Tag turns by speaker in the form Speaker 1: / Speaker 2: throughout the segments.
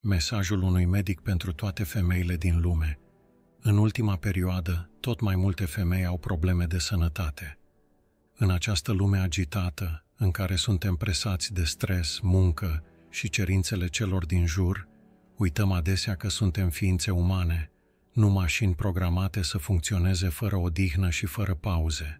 Speaker 1: Mesajul unui medic pentru toate femeile din lume. În ultima perioadă, tot mai multe femei au probleme de sănătate. În această lume agitată, în care suntem presați de stres, muncă și cerințele celor din jur, uităm adesea că suntem ființe umane, nu mașini programate să funcționeze fără odihnă și fără pauze.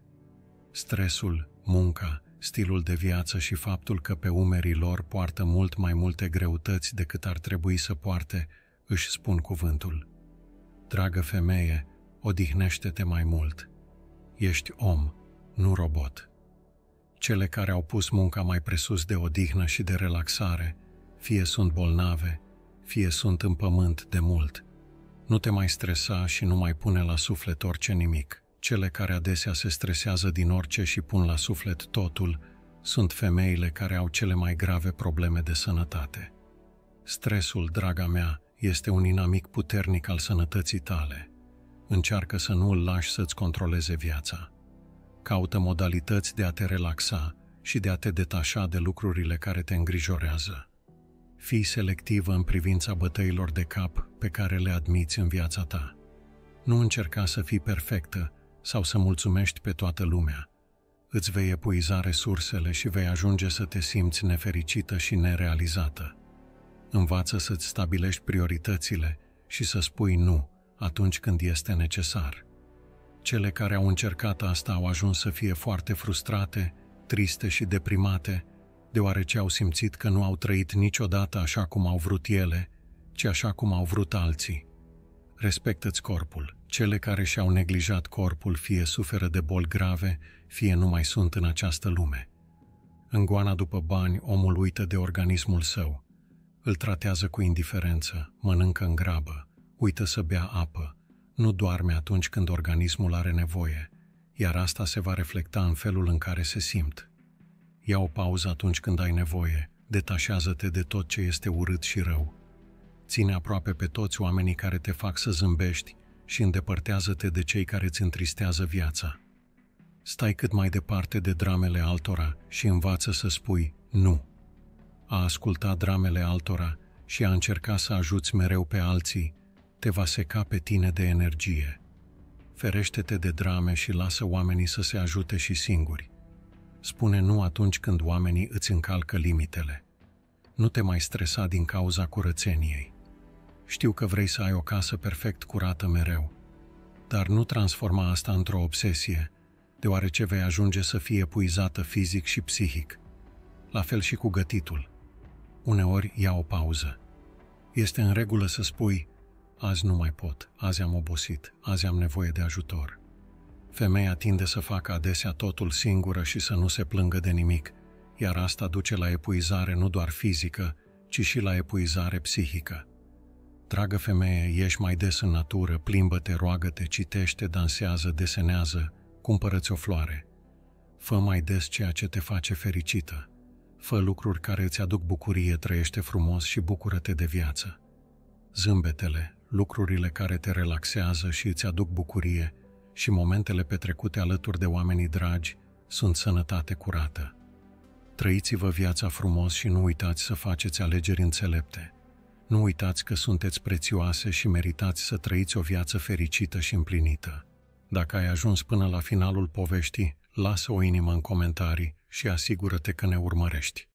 Speaker 1: Stresul, munca, stilul de viață și faptul că pe umerii lor poartă mult mai multe greutăți decât ar trebui să poarte, își spun cuvântul. Dragă femeie, odihnește-te mai mult. Ești om, nu robot. Cele care au pus munca mai presus de odihnă și de relaxare, fie sunt bolnave, fie sunt în pământ de mult. Nu te mai stresa și nu mai pune la suflet orice nimic. Cele care adesea se stresează din orice și pun la suflet totul, sunt femeile care au cele mai grave probleme de sănătate. Stresul, draga mea, este un inamic puternic al sănătății tale. Încearcă să nu îl lași să-ți controleze viața. Caută modalități de a te relaxa și de a te detașa de lucrurile care te îngrijorează. Fii selectivă în privința bătăilor de cap pe care le admiți în viața ta. Nu încerca să fii perfectă sau să mulțumești pe toată lumea. Îți vei epuiza resursele și vei ajunge să te simți nefericită și nerealizată. Învață să-ți stabilești prioritățile și să spui nu atunci când este necesar. Cele care au încercat asta au ajuns să fie foarte frustrate, triste și deprimate, deoarece au simțit că nu au trăit niciodată așa cum au vrut ele, ci așa cum au vrut alții. Respectă-ți corpul. Cele care și-au neglijat corpul fie suferă de boli grave, fie nu mai sunt în această lume. În goana după bani, omul uită de organismul său. Îl tratează cu indiferență, mănâncă în grabă, uită să bea apă, nu doarme atunci când organismul are nevoie, iar asta se va reflecta în felul în care se simt. Ia o pauză atunci când ai nevoie, detașează-te de tot ce este urât și rău. Ține aproape pe toți oamenii care te fac să zâmbești și îndepărtează-te de cei care îți întristează viața. Stai cât mai departe de dramele altora și învață să spui nu. A asculta dramele altora și a încerca să ajuți mereu pe alții te va seca pe tine de energie. Ferește-te de drame și lasă oamenii să se ajute și singuri. Spune nu atunci când oamenii îți încalcă limitele. Nu te mai stresa din cauza curățeniei. Știu că vrei să ai o casă perfect curată mereu, dar nu transforma asta într-o obsesie, deoarece vei ajunge să fii epuizată fizic și psihic. La fel și cu gătitul. Uneori ia o pauză. Este în regulă să spui, azi nu mai pot, azi am obosit, azi am nevoie de ajutor. Femeia tinde să facă adesea totul singură și să nu se plângă de nimic, iar asta duce la epuizare nu doar fizică, ci și la epuizare psihică. Dragă femeie, ieși mai des în natură, plimbă-te, roagă-te, citește, dansează, desenează, cumpără-ți o floare. Fă mai des ceea ce te face fericită. Fă lucruri care îți aduc bucurie, trăiește frumos și bucură-te de viață. Zâmbetele, lucrurile care te relaxează și îți aduc bucurie și momentele petrecute alături de oamenii dragi sunt sănătate curată. Trăiți-vă viața frumos și nu uitați să faceți alegeri înțelepte. Nu uitați că sunteți prețioase și meritați să trăiți o viață fericită și împlinită. Dacă ai ajuns până la finalul poveștii, lasă o inimă în comentarii și asigură-te că ne urmărești.